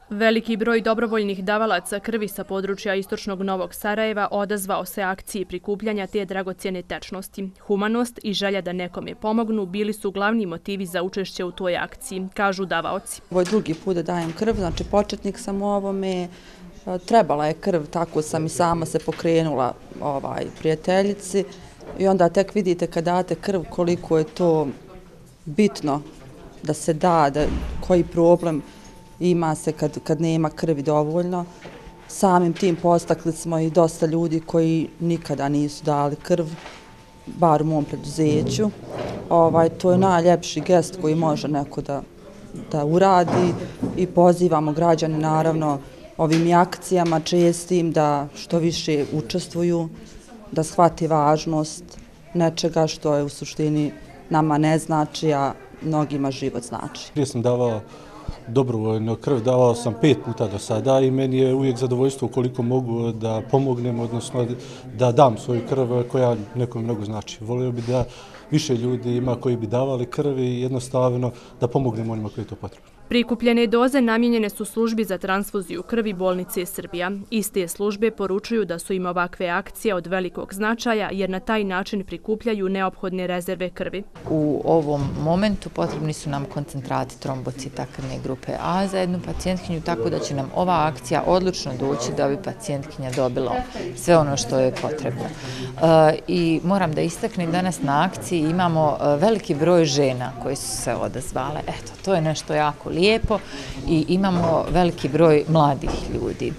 Veliki broj dobrovoljnih davalaca krvi sa područja istočnog Novog Sarajeva odazvao se akciji prikupljanja te dragocjene tečnosti. Humanost i želja da nekome pomognu bili su glavni motivi za učešće u toj akciji, kažu davaoci. Ovo je drugi put da dajem krv, znači početnik sam u ovome, trebala je krv, tako sam i sama se pokrenula prijateljici i onda tek vidite kad date krv koliko je to bitno da se da, koji problem ima se kad nema krvi dovoljno. Samim tim postakli smo i dosta ljudi koji nikada nisu dali krv, bar u mom preduzeću. To je najljepši gest koji može neko da uradi i pozivamo građane naravno ovim akcijama čestim da što više učestvuju, da shvati važnost nečega što je u suštini nama ne znači, a mnogima život znači. Prije sam davao dobrovoljno krv, davao sam 5 puta do sada i meni je uvijek zadovoljstvo koliko mogu da pomognem, odnosno da dam svoju krv koja nekom mnogo znači. Volio bi da više ljudi ima koji bi davali krv i jednostavno da pomognemo onima koji je to potrebno. Prikupljene doze namijenjene su službi za transfuziju krvi bolnice Srbija. Iste službe poručuju da su im ovakve akcije od velikog značaja jer na taj način prikupljaju neophodne rezerve krvi. U ovom momentu potrebni su nam koncentrati trombocita krvne grupe A za jednu pacijentkinju, tako da će nam ova akcija odlučno doći da bi pacijentkinja dobila sve ono što je potrebno. I moram da istaknem, danas na akciji imamo veliki broj žena koje su se odazvale. Eto, to je nešto jako lijepo i imamo veliki broj mladih ljudi.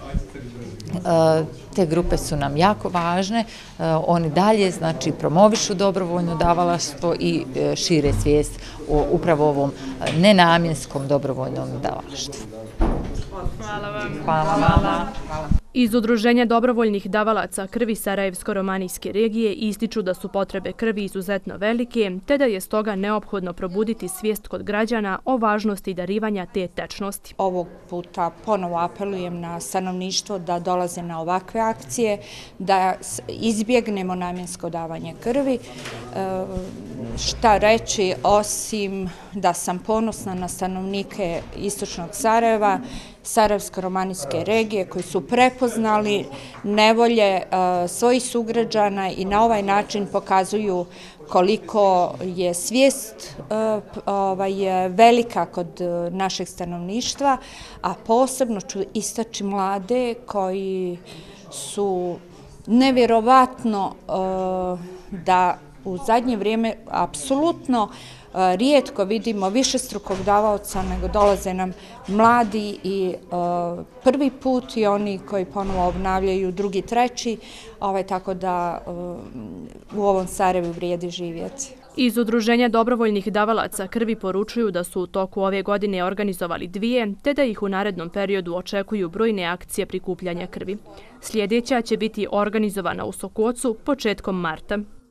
Te grupe su nam jako važne, oni dalje znači promovišu dobrovoljno davalaštvo i šire svijest o upravo ovom nenamjenskom dobrovoljnom davalaštvu. Hvala vam. Hvala vama. Iz Udruženja dobrovoljnih davalaca krvi Sarajevsko-romanijske regije ističu da su potrebe krvi izuzetno velike, te da je stoga neophodno probuditi svijest kod građana o važnosti darivanja te tečnosti. Ovog puta ponovo apelujem na stanovništvo da dolaze na ovakve akcije, da izbjegnemo namjensko davanje krvi. Šta reći osim da sam ponosna na stanovnike istočnog Sarajeva, Sarajevsko-romanijske regije koji su prepoznali nevolje svojih sugrađana i na ovaj način pokazuju koliko je svijest velika kod našeg stanovništva, a posebno ću istaći mlade koji su nevjerovatno da u zadnje vrijeme apsolutno rijetko vidimo višestrukog davaoca, nego dolaze nam mladi i prvi put i oni koji ponovo obnavljaju drugi, treći, tako da u ovom Sarajevu vrijedi živjeti. Iz Udruženja dobrovoljnih davalaca krvi poručuju da su u toku ove godine organizovali 2, te da ih u narednom periodu očekuju brojne akcije prikupljanja krvi. Sljedeća će biti organizovana u Sokocu početkom marta.